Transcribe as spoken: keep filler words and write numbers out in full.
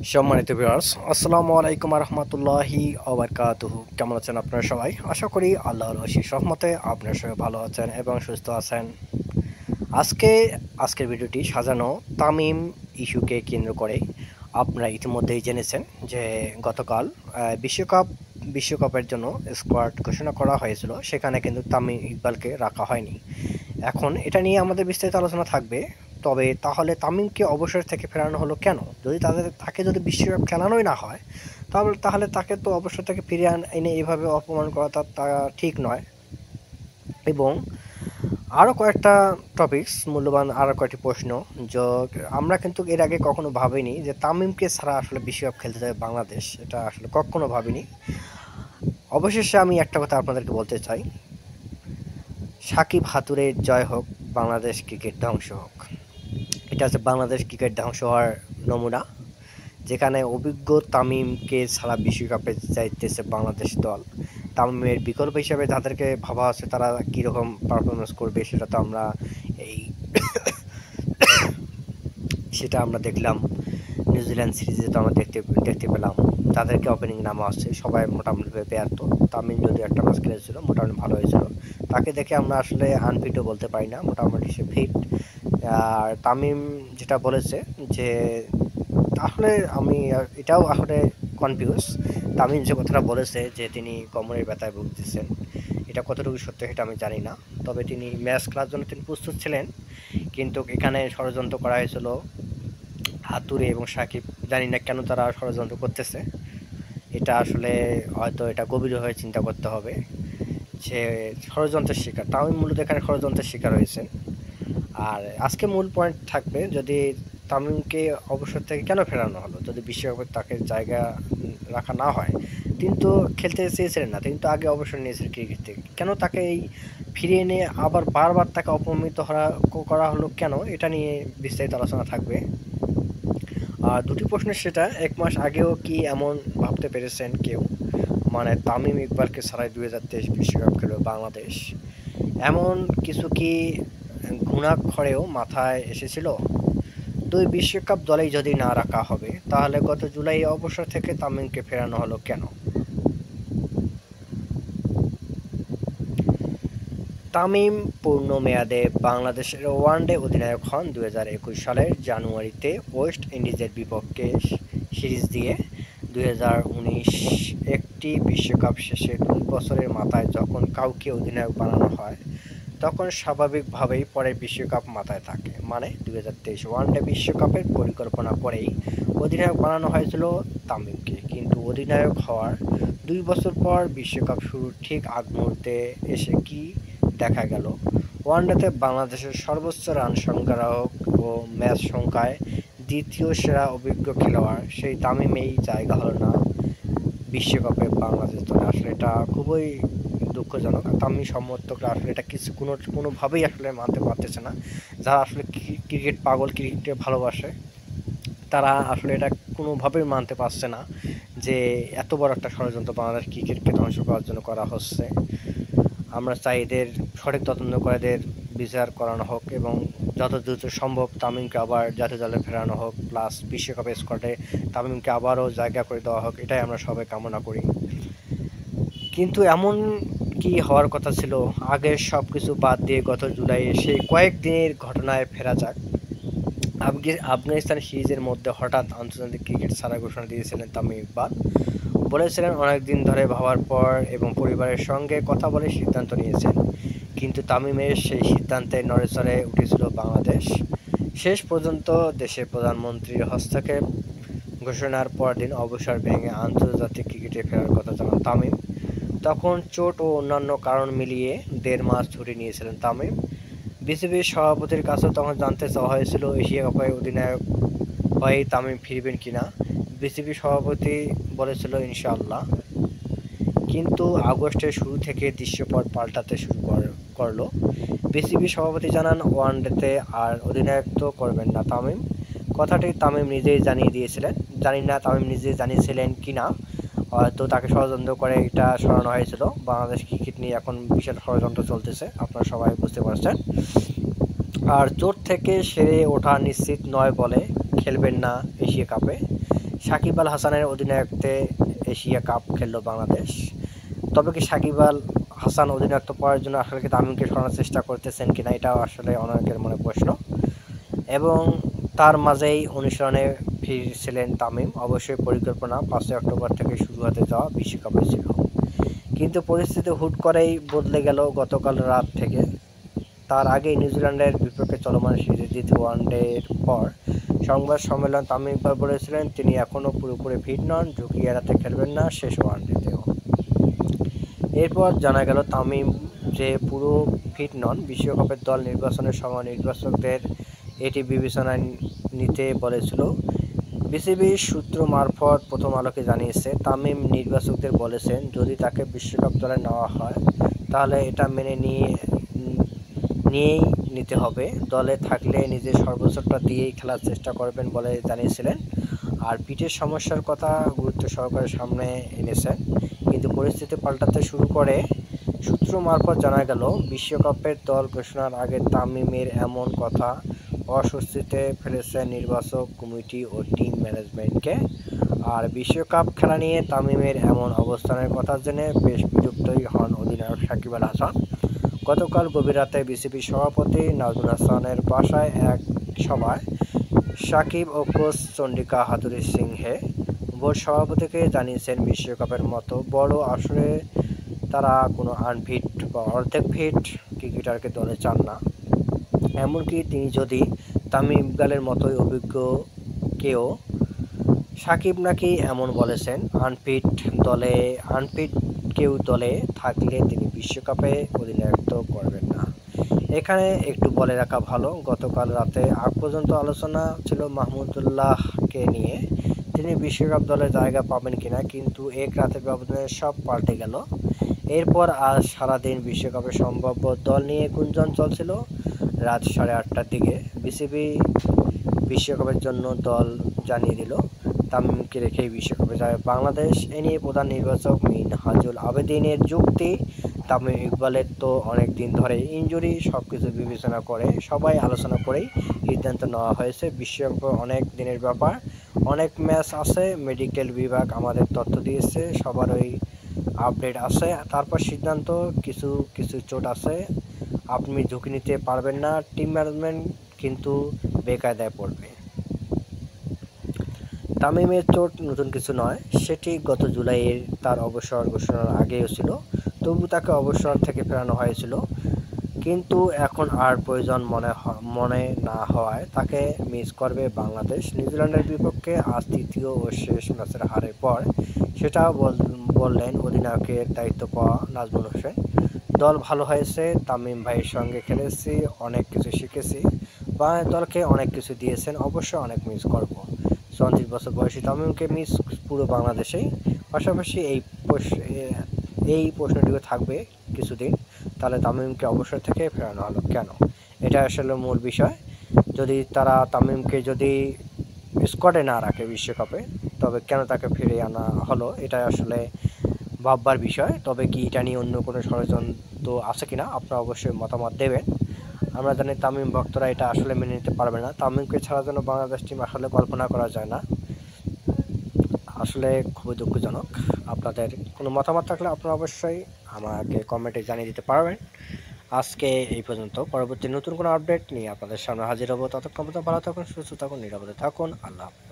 সম্মানিত ভিউয়ার্স, আসসালামু আলাইকুম রহমতুল্লাহি ওবারকাতুহু। কেমন আছেন আপনারা সবাই? আশা করি আল্লাহর অশেষ রহমতে আপনারা সবাই ভালো আছেন এবং সুস্থ আছেন। আজকে আজকের ভিডিওটি সাজানো তামিম ইস্যুকে কেন্দ্র করে। আপনারা ইতিমধ্যেই জেনেছেন যে গতকাল বিশ্বকাপ বিশ্বকাপের জন্য স্কোয়াড ঘোষণা করা হয়েছিল, সেখানে কিন্তু তামিম ইকবালকে রাখা হয়নি। এখন এটা নিয়ে আমাদের বিস্তারিত আলোচনা থাকবে। তবে তাহলে তামিমকে অবসর থেকে ফেরানো হলো কেন? যদি তাদের তাকে যদি বিশ্বকাপ খেলানোই না হয়, তাহলে তাহলে তাকে তো অবসর থেকে ফিরিয়ে এনে এইভাবে অপমান করা তা ঠিক নয়। এবং আরও কয়েকটা টপিকস মূল্যবান, আরও কয়েকটি প্রশ্ন যে আমরা কিন্তু এর আগে কখনো ভাবিনি যে তামিমকে ছাড়া আসলে বিশ্বকাপ খেলতে যাবে বাংলাদেশ, এটা আসলে কখনো ভাবিনি। অবশেষে আমি একটা কথা আপনাদেরকে বলতে চাই, সাকিব হাতুড়ের জয় হোক, বাংলাদেশ ক্রিকেট ধ্বংস হোক। এটা হচ্ছে বাংলাদেশ ক্রিকেট ধ্বংস হওয়ার নমুনা, যেখানে অভিজ্ঞ তামিমকে ছাড়া বিশ্বকাপে যাইতেছে বাংলাদেশ দল। তামিমের বিকল্প হিসাবে যাদেরকে ভাবা আছে তারা কীরকম পারফরমেন্স করবে সেটা তো আমরা এই সেটা আমরা দেখলাম। নিউজিল্যান্ড সিরিজে তো আমরা দেখতে দেখতে পেলাম তাদেরকে ওপেনিং নামা আছে, সবাই মোটামুটি ব্যর্থ। তামিম যদি একটা ম্যাচ খেলেছিল মোটামুটি ভালো হয়েছিল, তাকে দেখে আমরা আসলে আনফিটও বলতে পারি না, মোটামুটি সে ফিট। আর তামিম যেটা বলেছে যে আসলে আমি এটাও আসলে কনফিউজ। তামিম যে কথাটা বলেছে যে তিনি কোমরের ব্যথায় ভুগতেছেন, এটা কতটুকু সত্য সেটা আমি জানি না। তবে তিনি ম্যাচ খেলার জন্য তিনি প্রস্তুত ছিলেন, কিন্তু এখানে ষড়যন্ত্র করা হয়েছিল হাতুড়ে এবং সাকিব। জানি না কেন তারা ষড়যন্ত্র করতেছে, এটা আসলে হয়তো এটা গভীরভাবে চিন্তা করতে হবে যে ষড়যন্ত্রের শিকার তামিম মূলত এখানে ষড়যন্ত্রের শিকার হয়েছেন। আর আজকে মূল পয়েন্ট থাকবে যদি তামিমকে অবসর থেকে কেন ফেরানো হলো, যদি বিশ্বকাপে তাকে জায়গা রাখা না হয়। তিনি তো খেলতে চেয়েছিলেন না, তিনি তো আগে অবসর নিয়েছিলেন ক্রিকেট থেকে, কেন তাকে এই ফিরিয়ে এনে আবার বারবার তাকে অপমানিত করা হলো কেন, এটা নিয়ে বিস্তারিত আলোচনা থাকবে। আর দুটি প্রশ্নের সেটা, এক মাস আগেও কি এমন ভাবতে পেরেছেন কেউ, মানে তামিম ইকবালকে ছাড়াই দুই হাজার তেইশ বিশ্বকাপ খেলবে বাংলাদেশ, এমন কিছু কি ঘুণাক্ষরেও মাথায় এসেছিল? দুই বিশ্বকাপ দলেই যদি না রাখা হবে, তাহলে গত জুলাই অবসর থেকে তামিমকে ফেরানো হলো কেন? তামিম পূর্ণ মেয়াদে বাংলাদেশের ওয়ানডে অধিনায়ক হন দুই হাজার একুশ সালের জানুয়ারিতে ওয়েস্ট ইন্ডিজের বিপক্ষে সিরিজ দিয়ে। দুই হাজার উনিশ একটি বিশ্বকাপ শেষে দুই বছরের মাথায় যখন কাউকে অধিনায়ক বানানো হয়, তখন স্বাভাবিকভাবেই পরের বিশ্বকাপ মাথায় থাকে। মানে দুই হাজার তেইশ ওয়ানডে বিশ্বকাপের পরিকল্পনা করেই অধিনায়ক বানানো হয়েছিল তামিমকে। কিন্তু অধিনায়ক হওয়ার দুই বছর পর বিশ্বকাপ শুরুর ঠিক আগ মুহূর্তে এসে কি দেখা গেল? ওয়ানডেতে বাংলাদেশের সর্বোচ্চ রান সংগ্রাহক ও ম্যাচ সংখ্যায় দ্বিতীয় সেরা অভিজ্ঞ খেলোয়াড় সেই তামিমেই জায়গা হলো না বিশ্বকাপে বাংলাদেশ দলে। আসলে এটা খুবই দুঃখজনক। তামিম সমর্থকরা আসলে এটা কিছু কোনো কোনোভাবেই আসলে মানতে পারতেছে না। যারা আসলে ক্রিকেট পাগল, ক্রিকেটকে ভালোবাসে, তারা আসলে এটা কোনোভাবেই মানতে পারছে না যে এত বড় একটা ষড়যন্ত্র বাংলাদেশ ক্রিকেটকে ধ্বংস করার জন্য করা হচ্ছে। আমরা চাই এদের সঠিক তদন্ত করে এদের বিচার করানো হোক এবং যত দ্রুত সম্ভব তামিমকে আবার জাতীয় দলে ফেরানো হোক, প্লাস বিশ্বকাপ স্কোয়াডে তামিমকে আবারও জায়গা করে দেওয়া হোক, এটাই আমরা সবাই কামনা করি। কিন্তু এমন কি হওয়ার কথা ছিল? আগের সব কিছু বাদ দিয়ে গত জুলাইয়ে সেই কয়েকদিনের ঘটনায় ফেরা যাক। আফগানিস্তান সিরিজের মধ্যে হঠাৎ আন্তর্জাতিক ক্রিকেট ছাড়ার ঘোষণা দিয়েছিলেন তামিম ইকবাল। বলেছিলেন অনেকদিন ধরে ভাবার পর এবং পরিবারের সঙ্গে কথা বলে সিদ্ধান্ত নিয়েছেন। কিন্তু তামিমের সেই সিদ্ধান্তে নড়েচড়ে উঠেছিল বাংলাদেশ। শেষ পর্যন্ত দেশের প্রধানমন্ত্রীর হস্তক্ষেপ ঘোষণার পরদিন অবসর ভেঙে আন্তর্জাতিক ক্রিকেটে ফেরার কথা জানান তামিম। তখন চোট ও অন্যান্য কারণ মিলিয়ে দেড় মাস ছুটি নিয়েছিলেন তামিম। বিসিবির সভাপতির কাছেও তখন জানতে চাওয়া হয়েছিল এশিয়া কাপে অধিনায়ক হয়েই তামিম ফিরবেন কিনা। বিসিবি সভাপতি বলেছিল ইনশাআল্লাহ। কিন্তু আগস্টের শুরু থেকে দৃশ্যপট পাল্টাতে শুরু করলো। বিসিবি সভাপতি জানান ওয়ানডেতে আর অধিনায়কত্ব করবেন না তামিম। কথাটি তামিম নিজেই জানিয়ে দিয়েছিলেন। জানি না তামিম নিজেই জানিয়েছিলেন কি না, হয়তো তাকে ষড়যন্ত্র করে এটা সরানো হয়েছিল। বাংলাদেশ ক্রিকেট নিয়ে এখন বিশাল ষড়যন্ত্র চলতেছে, আপনারা সবাই বুঝতে পারছেন। আর চোট থেকে সেরে ওঠা নিশ্চিত নয় বলে খেলবেন না এশিয়া কাপে। সাকিব আল হাসানের অধিনায়কত্বে এশিয়া কাপ খেললো বাংলাদেশ। তবে কি সাকিব আল হাসান অধিনায়কত্ব পাওয়ার জন্য আসলে কি তামিমকে সরানোর চেষ্টা করতেছেন কিনা, এটাও আসলে অনেকের মনে প্রশ্ন। এবং তার মাঝেই অনুশীলনে ফিরছিলেন তামিম। অবশ্যই পরিকল্পনা পাঁচই অক্টোবর থেকে শুরু হতে যাওয়া বিশ্বকাপে ছিল, কিন্তু পরিস্থিতি হুট করেই বদলে গেল গতকাল রাত থেকে। তার আগে নিউজিল্যান্ডের বিপক্ষে চলমান সিরিজের দ্বিতীয় ওয়ানডের পর সংবাদ সম্মেলন তামিম ইকবাল বলেছিলেন তিনি এখনও পুরোপুরি ফিট নন, ঝুঁকি এড়াতে খেলবেন না শেষ ওয়ানডেতেও। এরপর জানা গেল তামিম যে পুরো ফিট নন। বিশ্বকাপের দল নির্বাচনের সময় নির্বাচকদের এটি বিবেচনায় নিতে বলেছিল। বিসিবির সূত্র মারফত প্রথম আলোকে জানিয়েছে, তামিম নির্বাচকদের বলেছেন যদি তাকে বিশ্বকাপ দলে নেওয়া হয় তাহলে এটা মেনে নিয়ে নিয়েই নিতে হবে। দলে থাকলে নিজের সর্বোচ্চটা দিয়েই খেলার চেষ্টা করবেন বলে জানিয়েছিলেন। আর পিঠের সমস্যার কথা গুরুত্ব সহকারে সামনে এনেছেন, কিন্তু পরিস্থিতি পাল্টাতে শুরু করে। সূত্র মারফত জানা গেল বিশ্বকাপের দল ঘোষণার আগে তামিমের এমন কথা অস্বস্তিতে ফেলেছে নির্বাচক কমিটি ও টিম ম্যানেজমেন্টকে। আর বিশ্বকাপ খেলা নিয়ে তামিমের এমন অবস্থানের কথা জেনে বেশ বিরক্তই হন অধিনায়ক সাকিব আল হাসান। গতকাল গভীর রাতে বিসিবি সভাপতি নাজমুল হাসানের বাসায় এক সভায় সাকিব ও coach Chandika Hathurusinghe board সভাপতিকে জানিয়েছেন বিশ্বকাপের মতো বড় আসরে তারা কোনো আনফিট বা অর্ধেক ফিট ক্রিকেটারকে দলে চান না। এমনকি তিনি যদি তামিম ইকবালের মতোই অভিজ্ঞ কেউ, সাকিব নাকি এমন বলেছেন আনফিট দলে আনফিট কেউ দলে থাকলে তিনি বিশ্বকাপে অধিনায়কত্ব করবেন না। এখানে একটু বলে রাখা ভালো, গতকাল রাতে আগ পর্যন্ত আলোচনা ছিল মাহমুদুল্লাহকে নিয়ে, তিনি বিশ্বকাপ দলে জায়গা পাবেন কিনা, কিন্তু এক রাতের ব্যবধানে সব পাল্টে গেল। এরপর আজ সারাদিন বিশ্বকাপের সম্ভাব্য দল নিয়ে গুঞ্জন চলছিল। রাত সাড়ে আটটার দিকে বিসিবি বিশ্বকাপের জন্য দল জানিয়ে দিল, তামিমকে রেখেই বিশ্বকাপে যাবে বাংলাদেশ। এ নিয়ে প্রধান নির্বাচক মিনহাজুল আবেদিনের যুক্তি, তামিম ইকবালের তো অনেক দিন ধরে ইনজুরি, সব কিছু বিবেচনা করে সবাই আলোচনা করেই সিদ্ধান্ত নেওয়া হয়েছে। বিশ্বকাপ অনেক দিনের ব্যাপার, অনেক ম্যাচ আছে, মেডিকেল বিভাগ আমাদের তথ্য দিয়েছে, সবারই আপডেট আছে, তারপর সিদ্ধান্ত। কিছু কিছু চোট আছে, আপনি ঝুঁকি নিতে পারবেন না, টিম ম্যানেজমেন্ট কিন্তু বেকায়দায় পড়বে। তামিমের চোট নতুন কিছু নয়, সেটি গত জুলাইয়ের তার অবসর ঘোষণার আগেও ছিল, তবু তাকে অবসর থেকে ফেরানো হয়েছিল। কিন্তু এখন আর প্রয়োজন মনে মনে না হওয়ায় তাকে মিস করবে বাংলাদেশ। নিউজিল্যান্ডের বিপক্ষে আজ তৃতীয় ও শেষ ম্যাচের হারের পর সেটাও বললেন অধিনায়কের দায়িত্ব পাওয়া নাজমুল হোসেন। দল ভালো হয়েছে, তামিম ভাইয়ের সঙ্গে খেলেছি, অনেক কিছু শিখেছি, বাংলাদেশ দলকে অনেক কিছু দিয়েছেন, অবশ্যই অনেক মিস করব। চৌত্রিশ বছর বয়সী তামিমকে মিস পুরো বাংলাদেশেই। পাশাপাশি এই এই প্রশ্নটিও থাকবে কিছুদিন, তাহলে তামিমকে অবসর থেকে ফেরানো হলো কেন, এটা আসলে মূল বিষয়। যদি তারা তামিমকে যদি স্কোয়াডে না রাখে বিশ্বকাপে, তবে কেন তাকে ফিরিয়ে আনা হলো, এটা আসলে ভাববার বিষয়। তবে কি এটা নিয়ে অন্য কোনো ষড়যন্ত্র আছে কিনা আপনারা অবশ্যই মতামত দেবেন। আমরা জানি তামিম ভক্তরা এটা আসলে মেনে নিতে পারবে না, তামিমকে ছাড়ার জন্য বাংলাদেশ টিম আসলে কল্পনা করা যায় না, আসলে খুবই দুঃখজনক। আপনাদের কোনো মতামত থাকলে আপনারা অবশ্যই আমাকে কমেন্টে জানিয়ে দিতে পারবেন। আজকে এই পর্যন্ত, পরবর্তী নতুন কোনো আপডেট নিয়ে আপনাদের সামনে হাজির হব। ততক্ষণ পর্যন্ত ভালো থাকুন, সুস্থ থাকুন, নিরাপদে থাকুন। আল্লাহ হাফেজ।